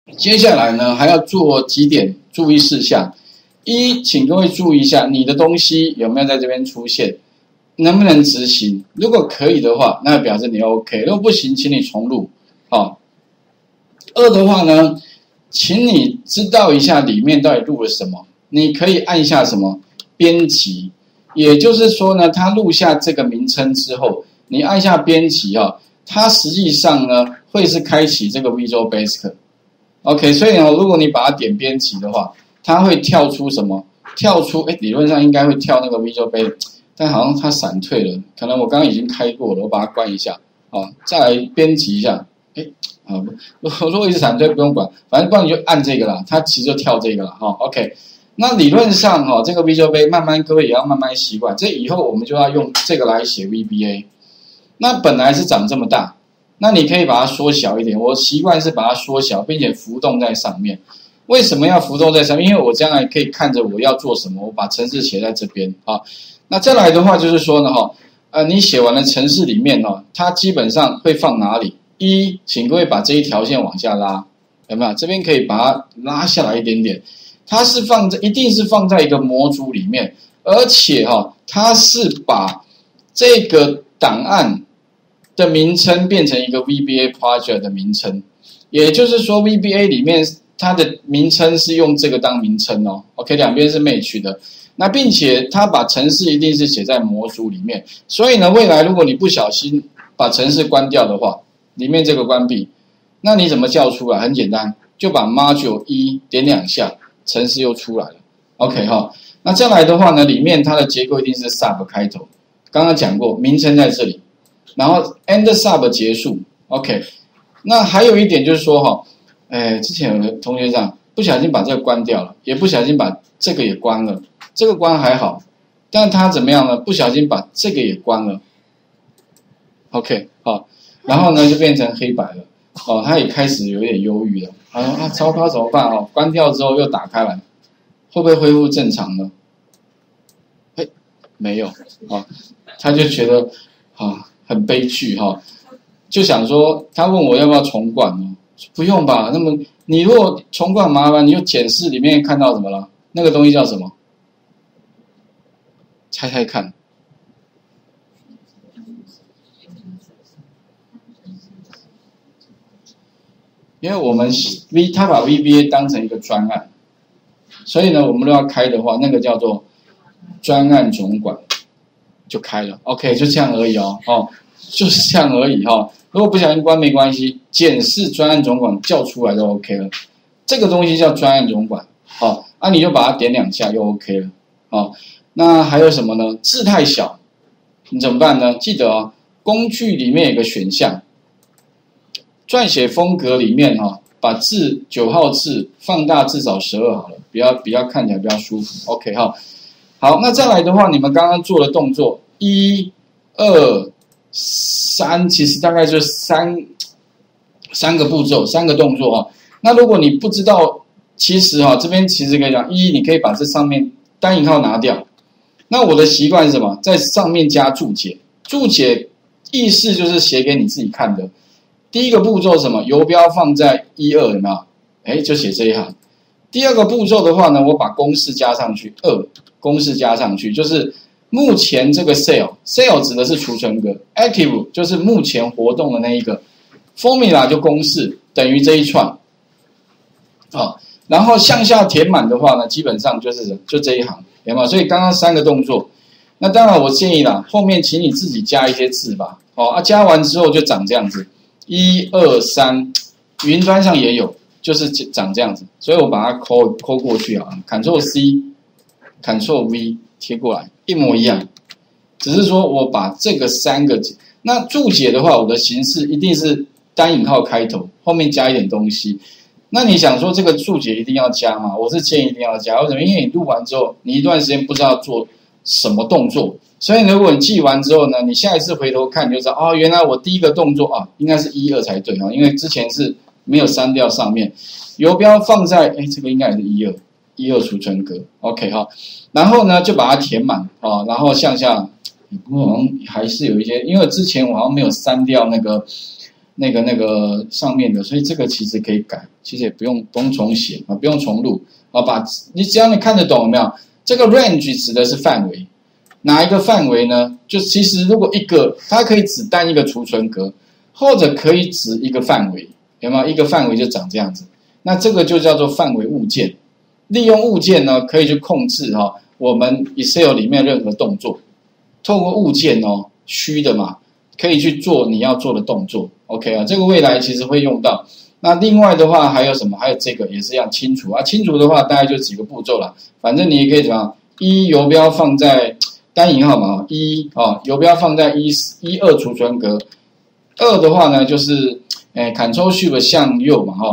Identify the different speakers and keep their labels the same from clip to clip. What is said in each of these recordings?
Speaker 1: 接下来呢，还要做几点注意事项。一，请各位注意一下，你的东西有没有在这边出现，能不能执行？如果可以的话，那表示你 OK； 如果不行，请你重录。二的话呢，请你知道一下里面到底录了什么，你可以按下什么编辑，也就是说呢，它录下这个名称之后，你按下编辑它实际上呢会是开启这个 Visual Basic。OK， 所以呢，如果你把它点编辑的话，它会跳出什么？跳出理论上应该会跳那个 Visual Basic， 但好像它闪退了，可能我刚刚已经开过了，我把它关一下再来编辑一下。如果一直闪退不用管，反正不然你就按这个啦，它其实就跳这个啦OK， 那理论上这个 Visual Basic 慢慢各位也要慢慢习惯，这以后我们就要用这个来写 VBA。那本来是长这么大，那你可以把它缩小一点，我习惯是把它缩小，并且浮动在上面。为什么要浮动在上面？因为我将来可以看着我要做什么，我把程式写在这边那再来的话就是说呢你写完了程式里面它基本上会放哪里？一，请各位把这一条线往下拉，有没有？这边可以把它拉下来一点点，它是一定是放在一个模组里面，而且它是把这个档案的名称变成一个 VBA project 的名称，也就是说 VBA 里面它的名称是用这个当名称OK， 两边是 match 的。那并且它把程式一定是写在模组里面，所以呢，未来如果你不小心把程式关掉的话，里面这个关闭，那你怎么叫出来？很简单，就把 module 1点2下，程式又出来了。OK 那再来的话呢，里面它的结构一定是 sub 开头，刚刚讲过，名称在这里，然后 end sub 结束。OK， 那还有一点就是说之前有个同学讲不小心把这个关掉了，也不小心把这个也关了，这个关还好，但他怎么样呢？不小心把这个也关了。OK， 然后呢就变成黑白了。他也开始有点忧郁了。糟糕怎么办？关掉之后又打开来，会不会恢复正常呢？没有他就觉得很悲剧就想说，他问我要不要重灌不用吧？那么你如果重灌麻烦，你就检视里面看到什么了？那个东西叫什么？猜猜看。因为我们他把 VBA 当成一个专案，所以呢，我们都要开的话，那个叫做专案总管就开了。OK， 就这样而已就是这样而已如果不小心关没关系，检视专案总管叫出来就 OK 了。这个东西叫专案总管你就把它点2下又 OK 了那还有什么呢？字太小，你怎么办呢？记得工具里面有个选项。撰写风格里面把字9号字放大至少12好了，比较看起来比较舒服。OK 好，那再来的话，你们刚刚做的动作1、2、3，其实大概就三个步骤，3个动作那如果你不知道，其实这边其实可以讲1，你可以把这上面单引号拿掉。那我的习惯是什么？在上面加注解，注解意思就是写给你自己看的。第一个步骤是什么？游标放在1、2，有没有？就写这一行。第二个步骤的话呢，我把公式加上去，2公式加上去，就是目前这个 sale 指的是储存格 ，active 就是目前活动的那一个 ，formula 就公式等于这一串，然后向下填满的话呢，基本上就这一行，有没有？所以刚刚3个动作，那当然我建议啦，后面请你自己加一些字吧，加完之后就长这样子。1、2、3，云端上也有，就是长这样子，所以我把它抠过去Ctrl C，Ctrl V 贴过来，一模一样，只是说我把这个3个，那注解的话，我的形式一定是单引号开头，后面加一点东西。那你想说这个注解一定要加吗？我是建议一定要加，为什么？因为你录完之后，你一段时间不知道做什么动作。所以如果你记完之后呢，你下一次回头看你就知道原来我第一个动作应该是1、2才对因为之前是没有删掉上面游标放在这个应该也是1、2储存格 OK 然后呢就把它填满然后向下，不过好像还是有一些，因为之前我好像没有删掉那个那个上面的，所以这个其实可以改，其实也不用重写啊，不用重录啊，你只要你看得懂有没有？这个 range 指的是范围，哪一个范围呢？就其实如果它可以指单一个储存格，或者可以指一个范围，有没有？一个范围就长这样子，那这个就叫做范围物件。利用物件呢，可以去控制我们 Excel 里面任何动作，透过物件虚的嘛，可以去做你要做的动作。OK 啊，这个未来其实会用到。那另外的话还有什么？还有这个也是一样清除啊。清除的话大概就几个步骤啦，反正你也可以怎么样？游标放在单引号嘛游标放在12储存格。2的话呢就是Ctrl Shift 向右嘛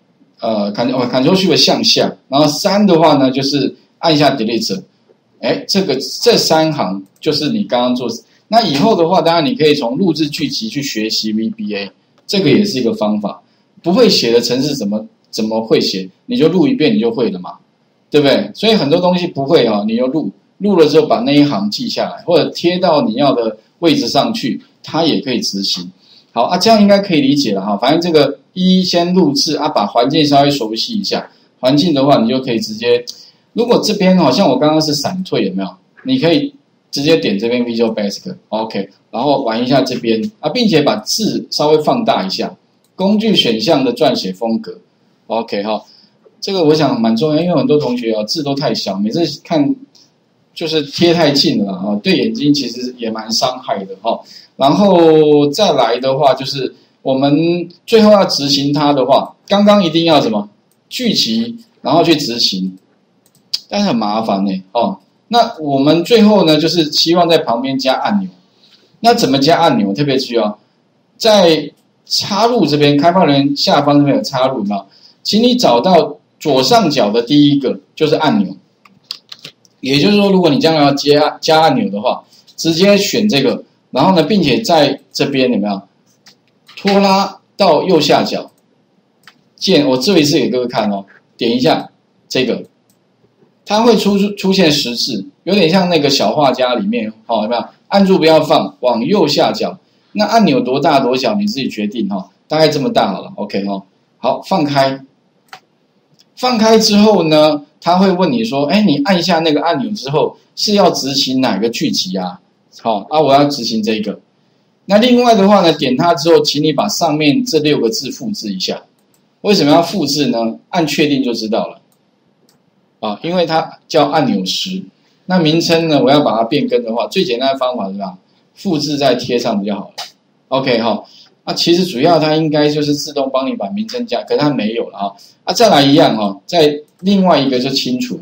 Speaker 1: Ctrl Shift 向下，然后3的话呢就是按下 Delete。这3行就是你刚刚做。那以后的话，当然你可以从录制剧集去学习 VBA， 这个也是一个方法。不会写的程式怎么会写？你就录一遍你就会了嘛，对不对？所以很多东西不会你就录了之后把那一行记下来，或者贴到你要的位置上去，它也可以执行。好啊，这样应该可以理解了反正这个先录制把环境稍微熟悉一下。环境的话，你就可以直接，如果这边像我刚刚是闪退有没有？你可以直接点这边 Visual Basic OK， 然后玩一下这边并且把字稍微放大一下。工具选项的撰写风格 OK 这个我想蛮重要，因为很多同学字都太小，每次看就是贴太近了对眼睛其实也蛮伤害的然后再来的话就是我们最后要执行它的话，刚刚一定要什么聚集，然后去执行，但是很麻烦那我们最后呢就是希望在旁边加按钮。那怎么加按钮？特别注意在插入这边，开发人员下方这边有插入嘛？请你找到左上角的第一个就是按钮。也就是说，如果你将来要加按钮的话，直接选这个，然后呢，并且在这边有没有拖拉到右下角键？我做一次给各位看点一下这个，它会出现十字，有点像那个小画家里面有没有？按住不要放，往右下角。那按钮多大多小你自己决定大概这么大好了 OK 好，放开。放开之后呢，他会问你说你按下那个按钮之后是要执行哪个剧集我要执行这个。那另外的话呢，点它之后请你把上面这6个字复制一下。为什么要复制呢？按确定就知道了因为它叫按钮10。那名称呢，我要把它变更的话，最简单的方法是吧？复制再贴上比较好了 OK 其实主要它应该就是自动帮你把名称加，可是它没有了再来一样再另外一个就清除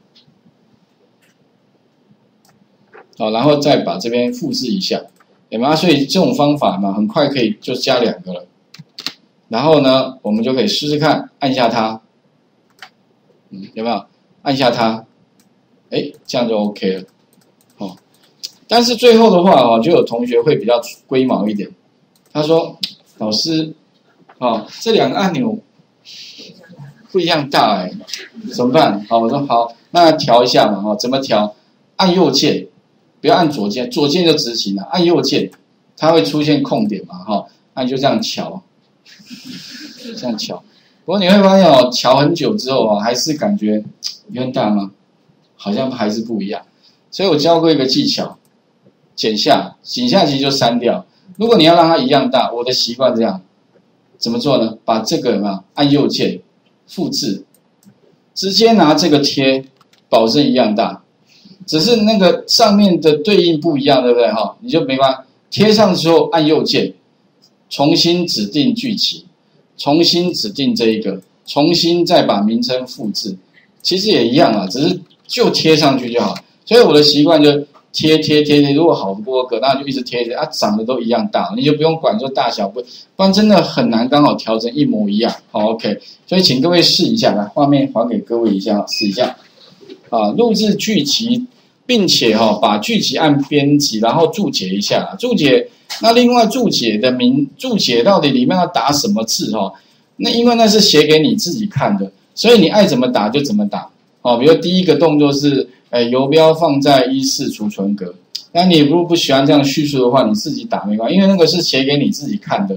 Speaker 1: 然后再把这边复制一下有没有？所以这种方法嘛，很快可以就加2个了。然后呢，我们就可以试试看，按下它有没有？按下它这样就 OK 了但是最后的话就有同学会比较龟毛一点，他说老师这2个按钮不一样大怎么办？我说好，那调一下嘛怎么调？按右键，不要按左键，左键就执行了，按右键它会出现空点嘛按就这样调，这样调。不过你会发现调很久之后还是感觉有点大吗？好像还是不一样。所以我教过一个技巧，剪下其实就删掉。如果你要让它一样大，我的习惯这样，怎么做呢？把这个有没有按右键复制，直接拿这个贴，保证一样大，只是那个上面的对应不一样，对不对你就没办法贴上之后按右键，重新指定剧集，重新指定这一个，重新再把名称复制，其实也一样只是就贴上去就好。所以我的习惯就贴，如果好多个，那就一直贴长得都一样大，你就不用管说大小不然真的很难刚好调整一模一样OK。所以请各位试一下，来画面还给各位一下，试一下录制剧集，并且把剧集按编辑，然后注解一下注解。那另外注解到底里面要打什么字那因为那是写给你自己看的，所以你爱怎么打就怎么打比如第一个动作是游标放在14储存格，那你如果不喜欢这样叙述的话，你自己打没关系，因为那个是写给你自己看的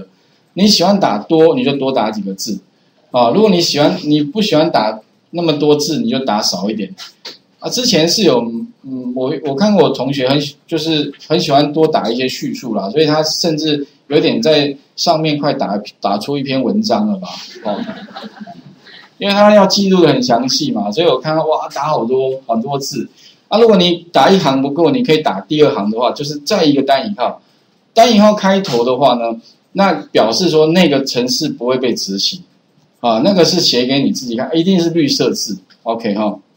Speaker 1: 你喜欢打多，你就多打几个字啊。如果你不喜欢打那么多字，你就打少一点啊。之前是有我看过我同学就是很喜欢多打一些叙述啦，所以他甚至有点在上面快打出一篇文章了吧？哦，因为他要记录的很详细嘛，所以我看到哇，打好多字啊。如果你打一行不够，你可以打第二行的话，就是再一个单引号，单引号开头的话呢，那表示说那个程式不会被执行啊，那个是写给你自己看，一定是绿色字 ，OK 哈。